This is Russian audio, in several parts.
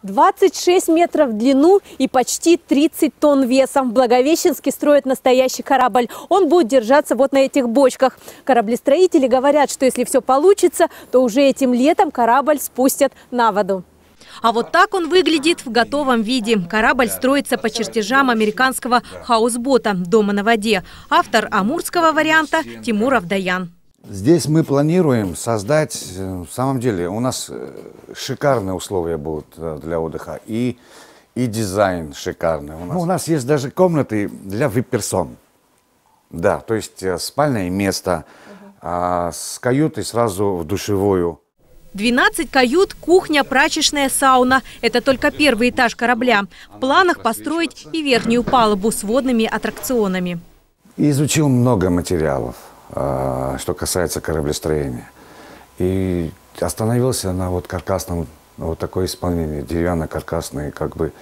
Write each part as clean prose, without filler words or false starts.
26 метров в длину и почти 30 тонн весом. В Благовещенске строят настоящий корабль. Он будет держаться вот на этих бочках. Кораблестроители говорят, что если все получится, то уже этим летом корабль спустят на воду. А вот так он выглядит в готовом виде. Корабль строится по чертежам американского хаусбота «Дома на воде». Автор амурского варианта Тимур Авдаян. Здесь мы планируем создать, в самом деле, у нас шикарные условия будут для отдыха и дизайн шикарный. У нас есть даже комнаты для вип-персон. Да, то есть спальное место, с каютой сразу в душевую. 12 кают, кухня, прачечная, сауна. Это только первый этаж корабля. В планах построить и верхнюю палубу с водными аттракционами. Изучил много материалов, что касается кораблестроения. И остановился на вот каркасном, вот такое исполнение, деревянно-каркасный, как бы,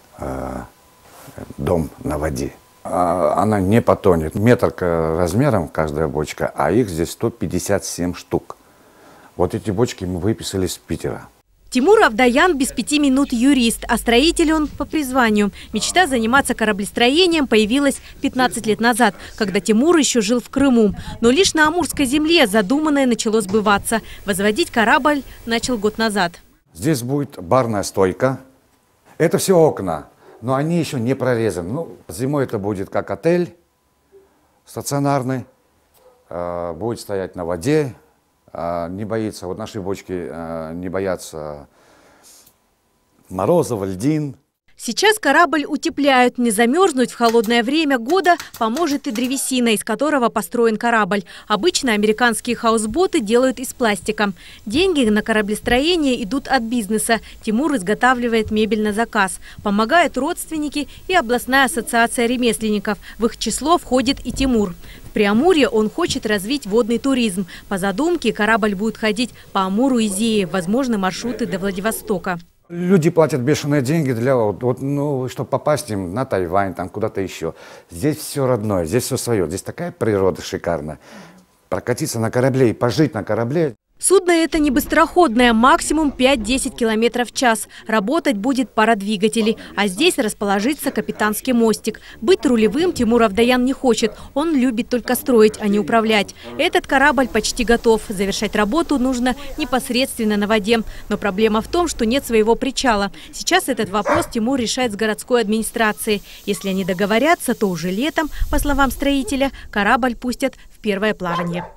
дом на воде. Она не потонет. Метр размером каждая бочка, а их здесь 157 штук. Вот эти бочки мы выписали с Питера. Тимур Авдаян без 5 минут юрист, а строитель он по призванию. Мечта заниматься кораблестроением появилась 15 лет назад, когда Тимур еще жил в Крыму. Но лишь на Амурской земле задуманное начало сбываться. Возводить корабль начал год назад. Здесь будет барная стойка. Это все окна, но они еще не прорезаны. Ну, зимой это будет как отель стационарный, будет стоять на воде. Не боится, вот наши бочки не боятся морозов, льдин. Сейчас корабль утепляют. Не замерзнуть в холодное время года поможет и древесина, из которого построен корабль. Обычно американские хаусботы делают из пластика. Деньги на кораблестроение идут от бизнеса. Тимур изготавливает мебель на заказ. Помогают родственники и областная ассоциация ремесленников. В их число входит и Тимур. В Преамурье он хочет развить водный туризм. По задумке корабль будет ходить по Амуру и Зее. Возможны маршруты до Владивостока. Люди платят бешеные деньги для чтобы попасть им на Тайвань, там куда-то еще. Здесь все родное, здесь все свое. Здесь такая природа шикарная. Прокатиться на корабле и пожить на корабле. Судно это не быстроходное, максимум 5-10 км в час. Работать будет пара двигателей, а здесь расположится капитанский мостик. Быть рулевым Тимур Авдаян не хочет. Он любит только строить, а не управлять. Этот корабль почти готов. Завершать работу нужно непосредственно на воде. Но проблема в том, что нет своего причала. Сейчас этот вопрос Тимур решает с городской администрацией. Если они договорятся, то уже летом, по словам строителя, корабль пустят в первое плавание.